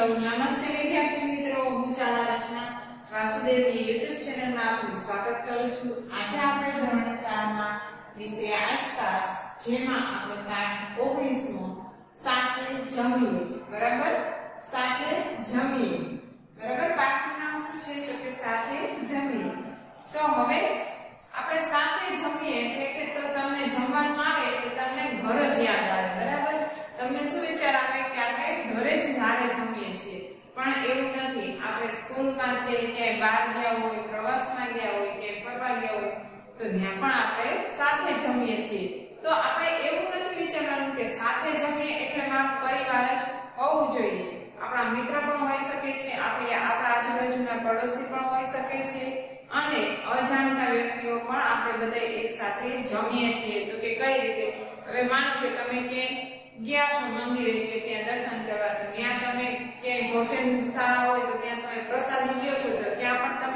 નમસ્તે વિદ્યાર્થી મિત્રો, હું ચાલા રચના વાસુદેવની YouTube ચેનલમાં આપનું સ્વાગત કરું છું। આજે આપણે ધોરણ 4 માં વિષય આસપાસ, જેમાં આપણે પાઠ 19 માં સાથે જમીએ, બરાબર, સાથે જમીએ, બરાબર, પાઠનું નામ શું છે? તો કે સાથે જમીએ। તો હવે આપણે સાથે જમીએ એટલે કે તો તમને જમવાનું આવે એટલે તમને ઘર જ યાદ આવે, બરાબર। તમને શું વિચાર આવે કે આપણે ઘરે જ સારે જમીએ છીએ, પણ એવું નથી। આપણે સ્કૂલમાં છે, ક્યાંય બહાર ગયા હોય, પ્રવાસમાં ગયા હોય કે ફરવા ગયા હોય તો ત્યાં પણ આપણે સાથે જમીએ છીએ। તો આપણે એવું નથી વિચારવાનું કે સાથે જમીએ એટલે મારો પરિવાર જ હોવું જોઈએ। આપણા મિત્ર પણ હોઈ શકે છે, આપણા આજુબાજુના પડોશી પણ હોઈ શકે છે, અને અજાણતા વ્યક્તિઓ પણ આપણે બધા એક સાથે જમીએ છીએ। તો કે કઈ રીતે? હવે માનો કે તમે કે ગયા છો મંદિરે કે ત્યાં દર્શન કરવા, તો ત્યાં તમે ક્યાંય ભોજનશાળા હોય તો ત્યાં તમે પ્રસાદી લ્યો છો, તો ત્યાં પણ તમે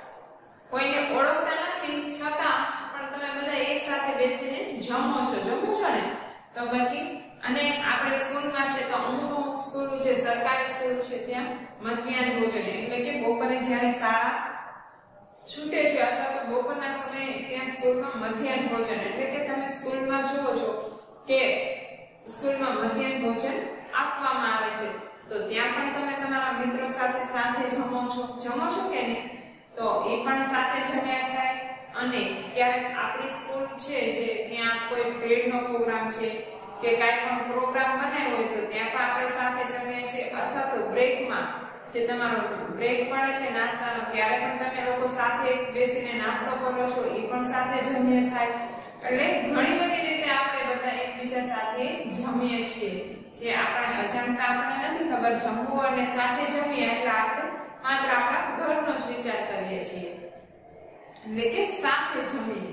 કોઈને ઓળખતા નથી છતાં પણ તમે બધા એક સાથે બેસીને જમો છો ને? તો પછી અને આપણે સ્કૂલમાં છે તો અમુક સ્કૂલ છે, સરકારી સ્કૂલ છે, ત્યાં મધ્યાહન ભોજન એટલે કે બપોરે જ્યારે શાળા છૂટે છે અથવા તો બપોરના સમયે ત્યાં સ્કૂલમાં મધ્યાહન ભોજન એટલે કે તમે સ્કૂલમાં જુઓ છો કે સ્કૂલમાં મધ્યાહન ભોજન આપવામાં આવે છે, તો ત્યાં પણ તમે તમારા મિત્રો સાથે જમો છો કે નહીં? તો એ પણ સાથે જમ્યા થાય। અને ક્યારેક આપણી સ્કૂલ છે જે ત્યાં કોઈ ભેળનો પ્રોગ્રામ છે કે કાંઈ પણ પ્રોગ્રામ બનાવ્યો હોય તો ત્યાં પણ આપણે સાથે જમીએ છીએ, અથવા તો બ્રેકમાં જે તમારો બ્રેક પડે છે નાસ્તાનો, ત્યારે પણ તમે લોકો સાથે બેસીને નાસ્તો કરો છો, એ પણ સાથે જમીએ થાય। એટલે ઘણી બધી રીતે આપણે બધા એકબીજા સાથે જમીએ છીએ, જે આપણે અજાણતા આપણને નથી ખબર। જમવું અને સાથે જમીએ એટલે આપણે માત્ર આપણા ઘરનો જ વિચાર કરીએ છીએ, એટલે કે સાથે જમીએ।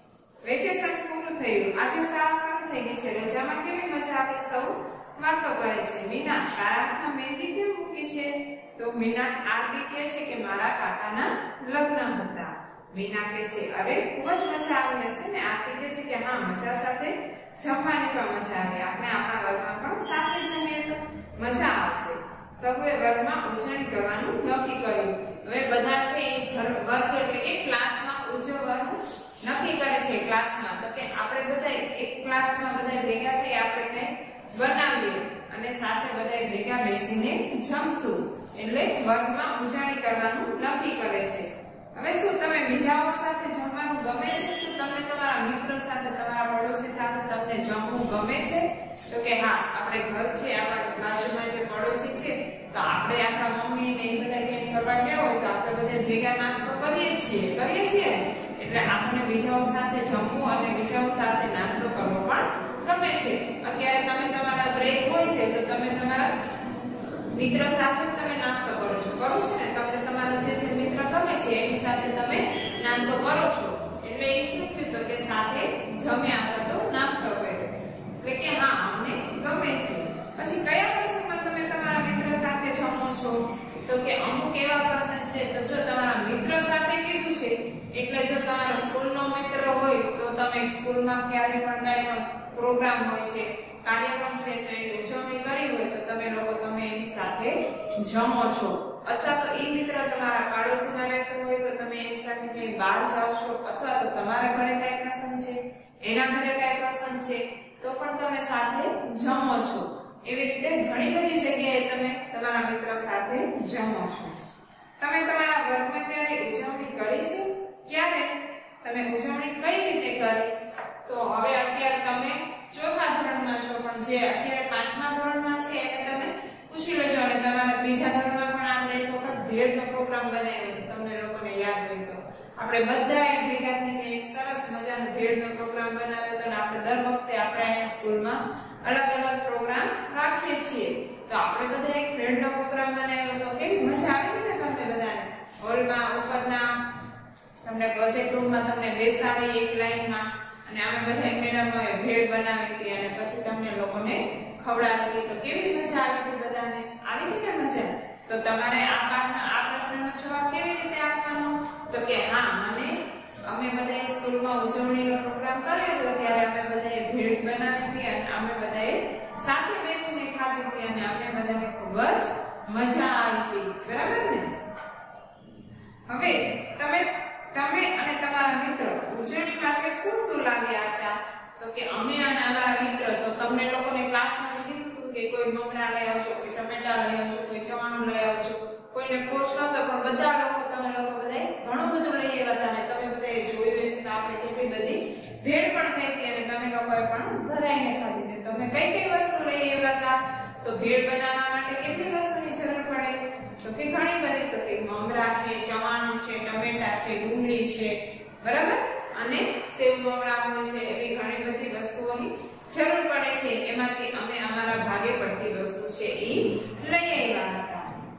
વેકેશન પૂરું થયું, આજે શાળા શરૂ થઈ ગઈ છે, રજામાં કેવી મજા આવે, સૌ વાતો કરે છે। મીના, તારા હાથમાં મહેંદી કેમ મૂકી છે? તો મીના આરતી કહે છે કે મારા કાકાના લગ્ન હતા। મીના કહે છે અરે ખૂબ જ મજા આવી હશે ને? આરતી કહે છે કે હા, મજા સાથે જમવાની પણ મજા આવે, આપણે આપણા વર્ગમાં પણ સાથે જમીએ તો મજા આવશે। સૌએ વર્ગમાં ઉજવણી કરવાનું નક્કી કર્યું। હવે બધા છે એ વર્ગ એટલે કે ક્લાસમાં ઉજવવાનું નક્કી કરે છે ક્લાસમાં, તો કે આપણે બધા એક ક્લાસમાં બધા ભેગા થઈ આપણે કંઈ બનાવીએ અને સાથે બધા ભેગા બેસીને જમશું, એટલે વર્ગમાં ઉજવણી કરવાનું નક્કી કરે છે। હવે શું તમે બીજાઓ સાથે જમવાનું ગમે છે? શું તમને તમારા મિત્રો સાથે, તમારા પડોશી સાથે તમને જમવું ગમે છે? તો કે હા, આપણે ઘર છે, આપણા બાજુમાં જે પડોશી છે, તો આપણે આપણા મમ્મી ને એ બધા ક્યાંય ફરવા ગયા હોય તો આપણે બધા ભેગા નાસ્તો કરીએ છીએ, એટલે આપણને બીજાઓ સાથે જમવું અને બીજાઓ સાથે નાસ્તો કરવો પણ ગમે છે। અત્યારે તમે તમારા બ્રેક હોય છે તો તમે તમારા મિત્ર સાથે તમે નાસ્તો કરો છો ને? તમને તમારો જે મિત્ર ગમે છે એની સાથે તમે નાસ્તો કરો છો, એટલે એ શું થયું? તો કે સાથે જમ્યા અથવા તો નાસ્તો કર્યો, એટલે કે હા, અમને ગમે છે। પછી કયા પ્રસંગમાં તમે તમારા મિત્ર સાથે જમો છો? તો કે અમુક એવા પ્રસંગ છે, તો જો તમારા મિત્ર સાથે કીધું છે એટલે જો તમારો સ્કૂલનો મિત્ર હોય તો તમે સ્કૂલમાં ક્યારે પણ કાંઈ પ્રોગ્રામ હોય છે, કાર્યક્રમ છે, તો એની ઉજવણી કરી હોય તો તમે એની સાથે જમો છો। અથવા તો એ મિત્ર તમારા પાડોશીમાં રહેતો હોય તો તમે એની સાથે ક્યાંય બહાર જાઓ છો, અથવા તો તમારા ઘરે કાંઈ પ્રસંગ છે, એના ઘરે કાંઈ પ્રસંગ છે, તો પણ તમે સાથે જમો છો। એવી રીતે ઘણી બધી જગ્યાએ તમે તમારા મિત્ર સાથે જમો છો। તમે તમારા વર્ગમાં ક્યારે ઉજવણી કરી છે? ક્યારે તમે ઉજવણી કઈ રીતે કરી? તો હવે અત્યારે તમે ચોથા ધોરણમાં છો, પણ જે અત્યારે 5મા ધોરણમાં છે એને તમે પૂછી લેજો, અને તમારા ત્રીજા ધોરણમાં પણ આપણે એક વખત ભેળનો પ્રોગ્રામ બનાવ્યો હતો, તમને લોકોને યાદ હોય તો આપણે બધાએ ભેગા થઈને એક સરસ મજાનો ભેળનો પ્રોગ્રામ બનાવ્યો હતો, અને આપણે દર વખતે આપણે અહીંયા સ્કૂલમાં અલગ અલગ પ્રોગ્રામ રાખીએ છીએ, તો આપણે બધા એક ભેળનો પ્રોગ્રામ બનાવ્યો હતો। કેવી મજા આવી હતી ને તમને બધાને? હોલમાં ઉપરના તમને પ્રોજેક્ટ રૂમમાં તમને બેસાડી એક લાઈનમાં, અને અમે બધા મેડમોએ ભેળ બનાવી હતી અને પછી તમને લોકોને ખવડાવી હતી, તો કેવી મજા આવી હતી? બધાને આવી હતી ને મજા? તો તમારે આ પ્રશ્નનો જવાબ કેવી રીતે આપવાનો? તો કે હા, અમે બધાએ સ્કૂલમાં ઉજવણીનો પ્રોગ્રામ કર્યો હતો ત્યારે અમે બધાએ ભેળ બનાવી હતી અને અમે બધાએ સાથે બેસીને ખાધી હતી અને અમને બધાને ખૂબ જ મજા આવતી, બરાબર ને? હવે તમે અને તમારા મિત્ર ઉજવણી માટે શું લાવ્યા હતા? તો કે અમે અને અમારા મિત્ર, તો તમને લોકોને ક્લાસમાં કીધું હતું કે કોઈ મમરા લઈ આવજો, કોઈ ટમેટા લઈ આવજો, કોઈ ચવાણું લઈ આવજો. કોઈને ફોર્સ નહોતો, પણ બધા લોકો તમે લોકો બધાએ ઘણું બધું લઈ આવ્યા હતા, અને તમે બધાએ જોયું હશે તો આપણે કેટલી બધી ભેળ પણ થઈ હતી, અને તમે લોકોએ પણ ધરાઈને ખાધી હતી. તમે કઈ વસ્તુ લઈ આવ્યા હતા? તો ભેળ બનાવવા માટે કેટલી વસ્તુની જરૂર પડે? તો કે ઘણી બધી. તો કે મમરા છે, ચવાણું છે, ટમેટા છે, ડુંગળી છે, બરાબર, અને સેવ મમરા હોય છે, એવી ઘણી બધી વસ્તુઓની જરૂર પડે છે. એમાંથી અમે અમારા ભાગે પડતી વસ્તુ છે એ લઈ આવ્યા હતા.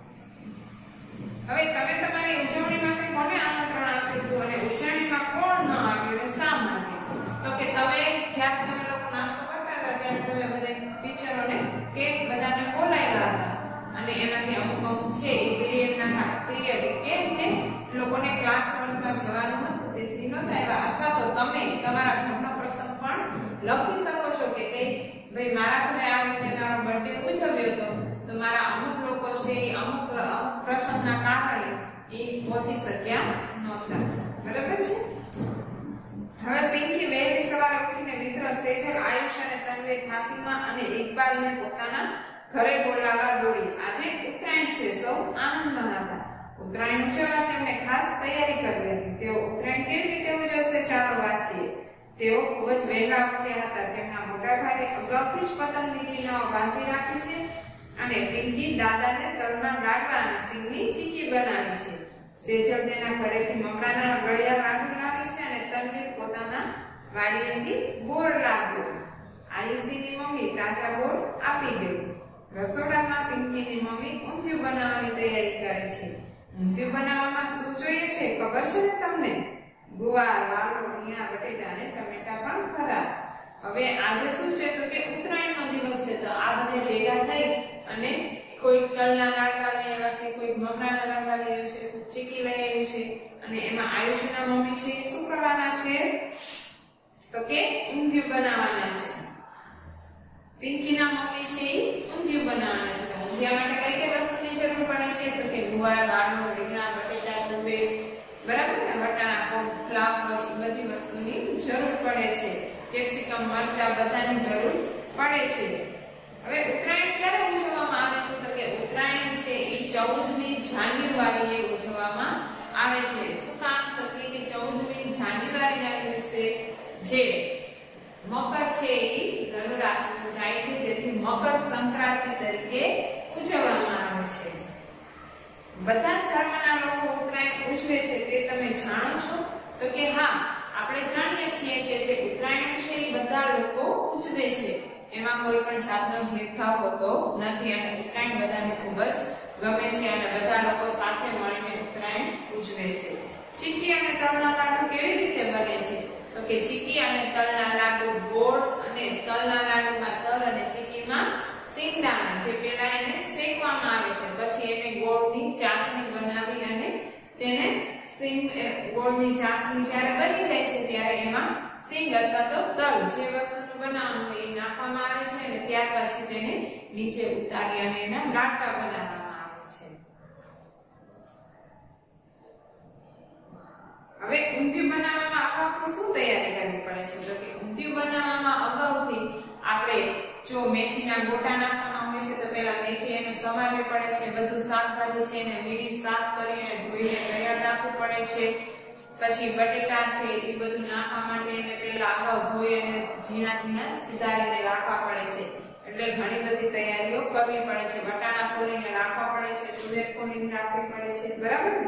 હવે તમે તમારી ઉજવણી માટે કોને આમંત્રણ આપ્યું હતું અને ઉજવણીમાં કોણ ન આવ્યું અને શા માટે? તો કે તમે જ્યારે તમે લોકો નાસ્તો કરતા હતા ત્યારે તમે બધા ટીચરોને કે બધાને બોલાવ્યા હતા, અને એમાંથી અમુક છે એ પીરિયડના કેમ કે લોકોને ક્લાસ 1માં જવાનું હતું તેથી નહોતા આવ્યા, અથવા તો તમે તમારા જન્મ પ્રસંગ પણ લખી શકો છો કે ભાઈ મારા ઘરે આ રીતે મારો બર્થડે ઉજવ્યો હતો, તો મારા અમુક લોકો છે એ અમુક પ્રસંગના કારણે એ પહોંચી શક્યા નહોતા, બરાબર છે? હવે પિંકી વહેલી સવારે ઉઠીને મિત્ર સેજલ, આયુષ અને તન્વી, ફાતિમા અને ઇકબાલને પોતાના ઘરે બોલાવવા દોડી. આજે ઉત્તરાયણ છે, સૌ આનંદમાં હતા. ઉત્તરાયણ ઉજવવા તેમને ખાસ તૈયારી કરી હતી. તેઓ ઉત્તરાયણ કેવી રીતે ઉજવશે ચાલો વાંચીએ. તેઓ ખૂબ જ વહેલા ઉઠ્યા હતા. તેમના મોટા ભાઈએ અગાઉથી જ પતંગની લીલાઓ બાંધી રાખી છે, અને પિંકી દાદાને તલના લાડવા અને સિંગની ચીકી બનાવી છે. સેજલ તેના ઘરેથી મમરાના ગળિયા લાડુ લાવી છે, અને તન્વીર પોતાના વાડીએથી બોર લાવ્યો. આયુષીની મમ્મી તાજા બોર આપી ગઈ. રસોડામાં પિંકીની મમ્મી ઊંધિયું બનાવવાની તૈયારી કરે છે. ઊંધિયું બનાવવામાં શું જોઈએ છે ખબર છે ને તમને? ગુવાર, વાલોળ, રીંગણા, બટેટા અને ટમેટા પણ ખરા. હવે આજે શું છે? તો કે ઉત્તરાયણનો દિવસ છે, તો આ બધે ભેગા થઈ અને કોઈ તલના લાડવા લઈ આવ્યા છે, કોઈ મમરાના લાડવા લઈ આવ્યું છે, કોઈ ચીકી લઈ આવ્યું છે, અને એમાં આયુષના મમ્મી છે શું કરવાના છે? તો કે ઊંધિયું બનાવવાના છે. પિંકીના મમ્મી છે ઊંધિયું બનાવવાના છે. તો ઊંધિયા માટે કઈ વસ્તુની જરૂર પડે છે? તો કે ગુવાર, વાલોળ, રીંગણા, બટેટા, તુવેર, બરાબર ને, વટાણા, ફ્લાવર, બધી વસ્તુની જરૂર પડે છે. કેપ્સિકમ, મરચા, બધાની જરૂર પડે છે. હવે ઉત્તરાયણ ક્યારે ઉજવવામાં આવે છે? તો કે ઉત્તરાયણ છે એ 14મી જાન્યુઆરીએ ઉજવવામાં આવે છે. શું કામ? તો કે 14મી જાન્યુઆરીના દિવસે જે મકર છે એ ધનુ રાશિમાં જાય છે, જેથી મકર સંક્રાંતિ તરીકે ઉજવવામાં આવે છે. બધા જ ધર્મના લોકો ઉત્તરાયણ ઉજવે છે, તે તમે જાણો છો? તો કે હા, આપણે જાણીએ છીએ કે જે ઉત્તરાયણ છે એ બધા લોકો ઉજવે છે, એમાં કોઈ પણ જાતનો ભેદભાવ હોતો નથી, અને ઉત્તરાયણ બધાને ખૂબ જ ગમે છે, અને બધા લોકો સાથે મળીને ઉત્તરાયણ ઉજવે છે. ચીકી અને તલના લાડુ કેવી રીતે બને છે? તો કે ચીકી અને તલના લાડુ ગોળ અને તલના લાડુમાં તલ અને ચીકીમાં સિંગદાણા, જે પેલા એને શેકવામાં આવે છે, પછી એને ગોળની ચાસણી બનાવી અને તેને ગોળની ચાસણી જ્યારે બની જાય છે ત્યારે એમાં સિંગ અથવા તો તલ જે વસ્તુનું બનાવવાનું એ નાખવામાં આવે છે, અને ત્યાર પછી તેને નીચે ઉતારી અને એના લાડવા બનાવવામાં આવે છે. હવે ઊંધિયું બનાવવામાં અગાઉથી શું તૈયારી કરવી પડે છે? તો કે ઊંધિયું બનાવવામાં અગાઉથી આપણે જો મેથીના ગોટા નાખવાના હોય છે, તો પહેલા મેથી એને સમારવી પડે છે. બધું શાકભાજી છે એને મીઠી સાફ કરી અને ધોઈને તૈયાર રાખવું પડે છે. પછી બટેટા છે એ બધું નાખવા માટે એને પહેલા અગાઉ ધોઈ અને ઝીણા ઝીણા સુધારીને રાખવા પડે છે. એટલે ઘણી બધી તૈયારીઓ કરવી પડે છે. વટાણા ફોલીને રાખવા પડે છે, તુવેર ફોલીને રાખવી પડે છે, બરાબર ને?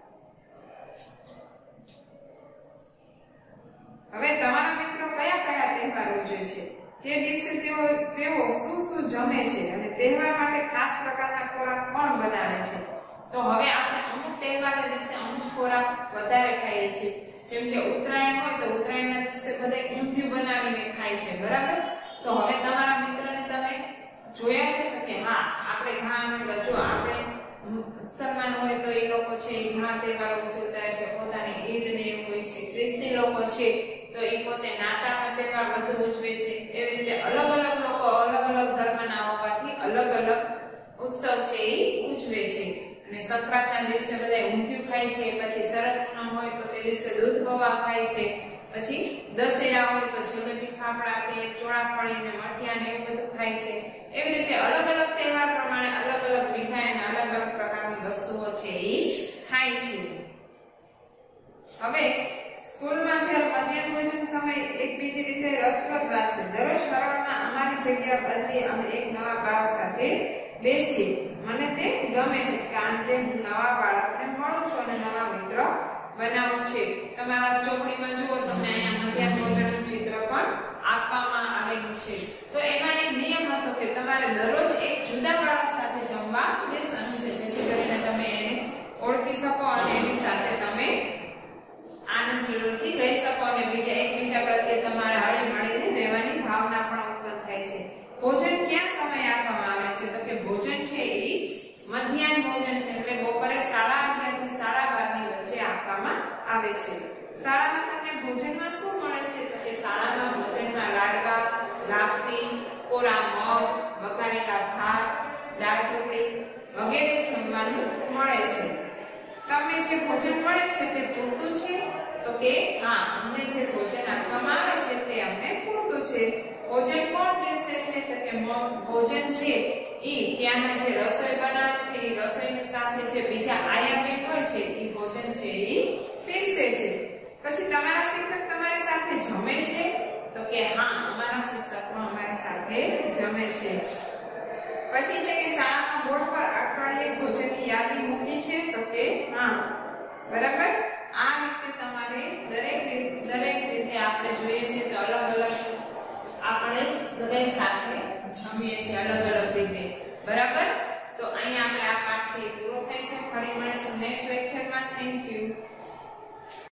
હવે તમારા મિત્રો કયા કયા તહેવાર ઉજવે છે? તે દિવસે તેઓ શું જમે છે, અને તહેવાર માટે ખાસ પ્રકારના ખોરાક કોણ બનાવે છે? તો હવે આપણે અમુક તહેવારના દિવસે અમુક ખોરાક વધારે ખાઈએ છીએ. જેમ કે ઉત્તરાયણ હોય તો ઉત્તરાયણના દિવસે બધા ઊંધિયું બનાવીને ખાય છે, બરાબર? તો હવે તમારા મિત્રને તમે જોયા છે? તો કે હા, આપણે ઘણા મિત્રો જો આપણે મુસલમાન હોય તો એ લોકો છે એ ઘણા તહેવારો ઉજવતા હોય છે, પોતાની ઈદ ને એવું હોય છે. ખ્રિસ્તી લોકો છે તો એ પોતે નાતાલનો તહેવાર બધું ઉજવે છે. એવી રીતે અલગ અલગ લોકો અલગ અલગ ધર્મના હોવાથી અલગ અલગ ઉત્સવ છે એ ઉજવે છે અને સંક્રાંતના દિવસે બધા ઊંધિયું ખાય છે, પછી શરદ પૂનમ હોય તો તે દિવસે દૂધ પૌવા ખાય છે, પછી દશેરા હોય તો જલેબી ફાફડા કે ચોળાફળી ને મઠિયા ને એવું બધું ખાય છે. એવી રીતે અલગ અલગ તહેવાર પ્રમાણે અલગ અલગ મીઠાઈ અને અલગ અલગ પ્રકારની વસ્તુઓ છે એ ખાય છે. હવે સ્કૂલમાં જ્યારે મધ્યાહન ભોજન સમય એક બીજી રીતે રસપ્રદ વાત છે. દરરોજ સવારમાં અમારી જગ્યા બદલી અમે એક નવા બાળક સાથે બેસીએ. મને તે ગમે છે કારણ કે હું નવા બાળકને મળું છું અને નવા મિત્ર બનાવું છે. તમારા ચોપડીમાં જુઓ તમને અહીંયા મધ્યાહન ભોજનનું ચિત્ર પણ આપવામાં આવેલું છે. તો એમાં એક નિયમ હતો કે તમારે દરરોજ એક જુદા બાળક સાથે જમવા બેસવાનું છે, જેથી કરીને તમે એને ઓળખી શકો અને એની સાથે તમે આનંદથી રહી શકો અને એકબીજા પ્રત્યે તમારે હળી મળીને રહેવાની ભાવના પણ ઉત્પન્ન થાય છે. ભોજન ક્યાં સમય આપવામાં આવે છે? તો કે ભોજન છે એ મધ્યાહન ભોજન છે એટલે બપોરે 11:30 થી 12:30 ની વચ્ચે આપવામાં આવે છે. શાળામાં તમને ભોજનમાં શું મળે છે? તો કે શાળામાં ભોજનમાં લાડવા, લાપસી, કોરા મગ, વઘારેલા ભાત, દાળ ઢોકળી વગેરે જમવાનું મળે છે. તમને જે ભોજન મળે છે તે પૂરતું છે? તો કે હા, અમને જે ભોજન આપવામાં આવે છે તે અમને પૂરતું છે. ભોજન કોણ પીરસે છે? તો કે ભોજન છે ઈ ત્યાંના જે રસોઈ બનાવે છે એ રસોઈની સાથે જે બીજા આયામીન હોય છે એ ભોજન છે ઈ પીરસે છે. પછી તમારા શિક્ષક તમારી સાથે જમે છે? તો કે હા, અમારા શિક્ષક પણ અમારી સાથે જમે છે. પછી છે કે શાળાના બોર્ડ પર અઠવાડિયે ભોજનની યાદી મૂકી છે? તો કે હા, બરાબર. આ રીતે તમારે દરેક રીતે આપણે જોઈએ છે તો અલગ અલગ આપણે બધા સાથે જમીએ છીએ અલગ અલગ રીતે, બરાબર. તો અહીંયા આપણે આ પાઠ છે પૂરો થાય છે. ફરી મળીશું નેક્સ્ટ લેક્ચરમાં. Thank you.